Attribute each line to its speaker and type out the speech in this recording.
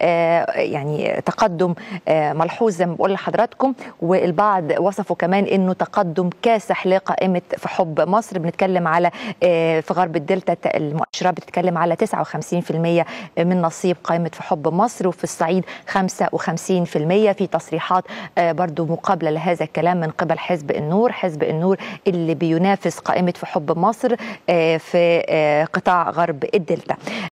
Speaker 1: يعني تقدم ملحوظ زي ما بقول لحضراتكم، والبعض وصفوا كمان انه تقدم كاسح لقائمه في حب مصر. بنتكلم على في غرب الدلتا المؤشرات بتتكلم على 59% من نصيب قائمه في حب مصر، وفي الصعيد 55%. في تصريحات برضو مقابله لهذا الكلام من قبل حزب النور، حزب النور اللي بينافس قائمه في حب مصر في قطاع غرب الدلتا.